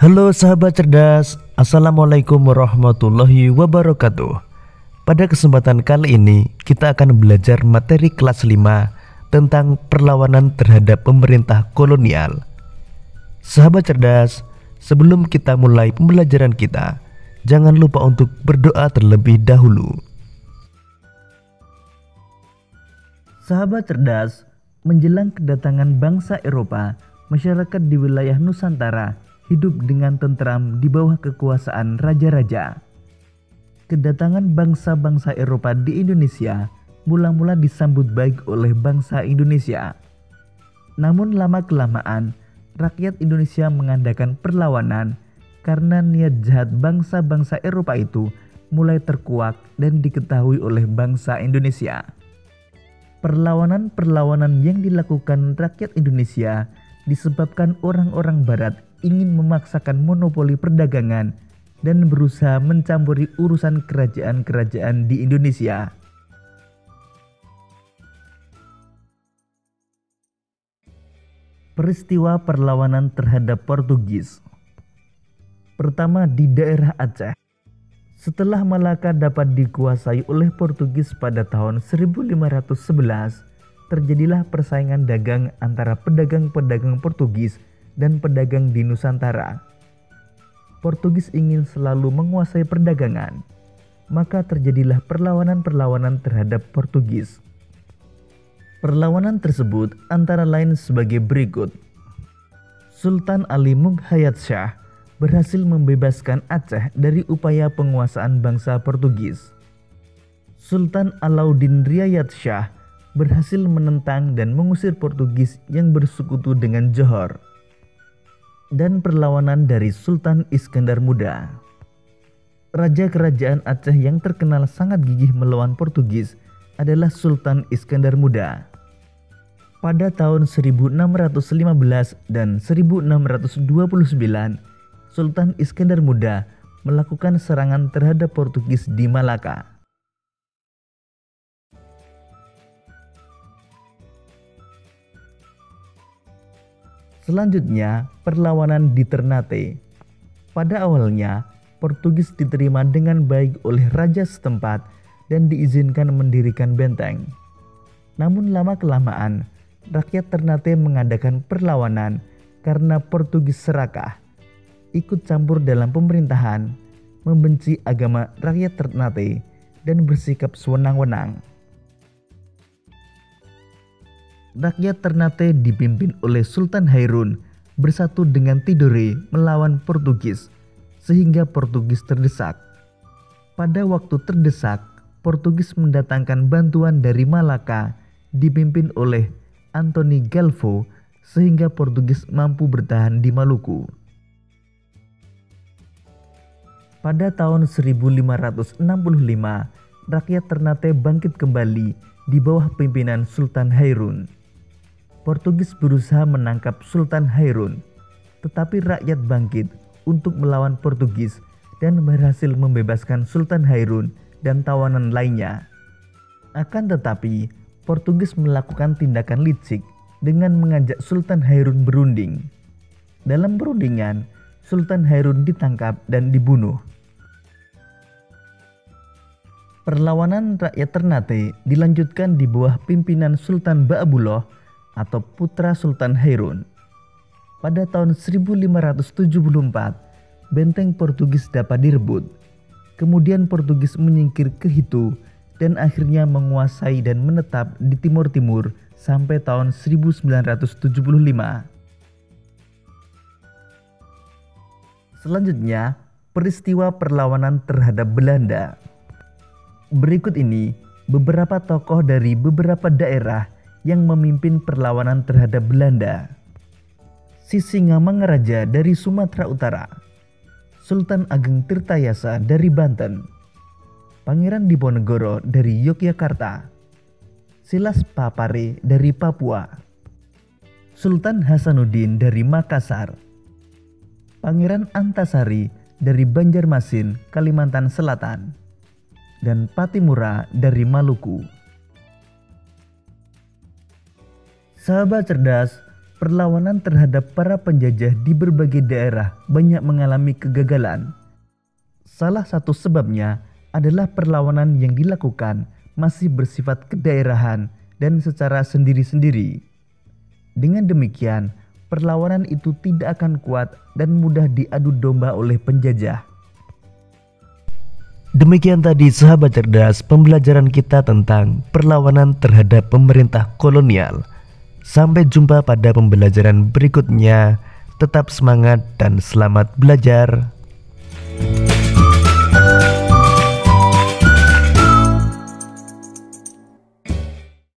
Halo sahabat cerdas, Assalamualaikum warahmatullahi wabarakatuh. Pada kesempatan kali ini kita akan belajar materi kelas 5 tentang perlawanan terhadap pemerintah kolonial. Sahabat cerdas, sebelum kita mulai pembelajaran kita, jangan lupa untuk berdoa terlebih dahulu. Sahabat cerdas, menjelang kedatangan bangsa Eropa, masyarakat di wilayah Nusantara hidup dengan tentram di bawah kekuasaan raja-raja. Kedatangan bangsa-bangsa Eropa di Indonesia mula-mula disambut baik oleh bangsa Indonesia. Namun lama-kelamaan, rakyat Indonesia mengadakan perlawanan karena niat jahat bangsa-bangsa Eropa itu mulai terkuak dan diketahui oleh bangsa Indonesia. Perlawanan-perlawanan yang dilakukan rakyat Indonesia disebabkan orang-orang Barat ingin memaksakan monopoli perdagangan dan berusaha mencampuri urusan kerajaan-kerajaan di Indonesia. Peristiwa perlawanan terhadap Portugis. Pertama di daerah Aceh. Setelah Malaka dapat dikuasai oleh Portugis pada tahun 1511, terjadilah persaingan dagang antara pedagang-pedagang Portugis dan pedagang di Nusantara. Portugis ingin selalu menguasai perdagangan, maka terjadilah perlawanan-perlawanan terhadap Portugis. Perlawanan tersebut antara lain sebagai berikut. Sultan Ali Mughayat Shah berhasil membebaskan Aceh dari upaya penguasaan bangsa Portugis. Sultan Alauddin Riayat Shah berhasil menentang dan mengusir Portugis yang bersekutu dengan Johor. Dan perlawanan dari Sultan Iskandar Muda. Raja kerajaan Aceh yang terkenal sangat gigih melawan Portugis adalah Sultan Iskandar Muda. Pada tahun 1615 dan 1629, Sultan Iskandar Muda melakukan serangan terhadap Portugis di Malaka. Selanjutnya, perlawanan di Ternate. Pada awalnya, Portugis diterima dengan baik oleh raja setempat dan diizinkan mendirikan benteng. Namun lama-kelamaan, rakyat Ternate mengadakan perlawanan karena Portugis serakah, ikut campur dalam pemerintahan, membenci agama rakyat Ternate, dan bersikap sewenang-wenang. Rakyat Ternate dipimpin oleh Sultan Hairun bersatu dengan Tidore melawan Portugis, sehingga Portugis terdesak. Pada waktu terdesak, Portugis mendatangkan bantuan dari Malaka dipimpin oleh Antoni Galvo, sehingga Portugis mampu bertahan di Maluku. Pada tahun 1565, rakyat Ternate bangkit kembali di bawah pimpinan Sultan Hairun. Portugis berusaha menangkap Sultan Hairun, tetapi rakyat bangkit untuk melawan Portugis dan berhasil membebaskan Sultan Hairun dan tawanan lainnya. Akan tetapi, Portugis melakukan tindakan licik dengan mengajak Sultan Hairun berunding. Dalam perundingan, Sultan Hairun ditangkap dan dibunuh. Perlawanan rakyat Ternate dilanjutkan di bawah pimpinan Sultan Ba'abullah atau putra Sultan Hairun. Pada tahun 1574, benteng Portugis dapat direbut. Kemudian Portugis menyingkir ke Hitu dan akhirnya menguasai dan menetap di Timur-Timur sampai tahun 1975. Selanjutnya, peristiwa perlawanan terhadap Belanda. Berikut ini beberapa tokoh dari beberapa daerah yang memimpin perlawanan terhadap Belanda. Sisingamangaraja dari Sumatera Utara, Sultan Ageng Tirtayasa dari Banten, Pangeran Diponegoro dari Yogyakarta, Silas Papare dari Papua, Sultan Hasanuddin dari Makassar, Pangeran Antasari dari Banjarmasin, Kalimantan Selatan, dan Patimura dari Maluku. Sahabat cerdas, perlawanan terhadap para penjajah di berbagai daerah banyak mengalami kegagalan. Salah satu sebabnya adalah perlawanan yang dilakukan masih bersifat kedaerahan dan secara sendiri-sendiri. Dengan demikian, perlawanan itu tidak akan kuat dan mudah diadu domba oleh penjajah. Demikian tadi sahabat cerdas pembelajaran kita tentang perlawanan terhadap pemerintah kolonial. Sampai jumpa pada pembelajaran berikutnya. Tetap semangat dan selamat belajar.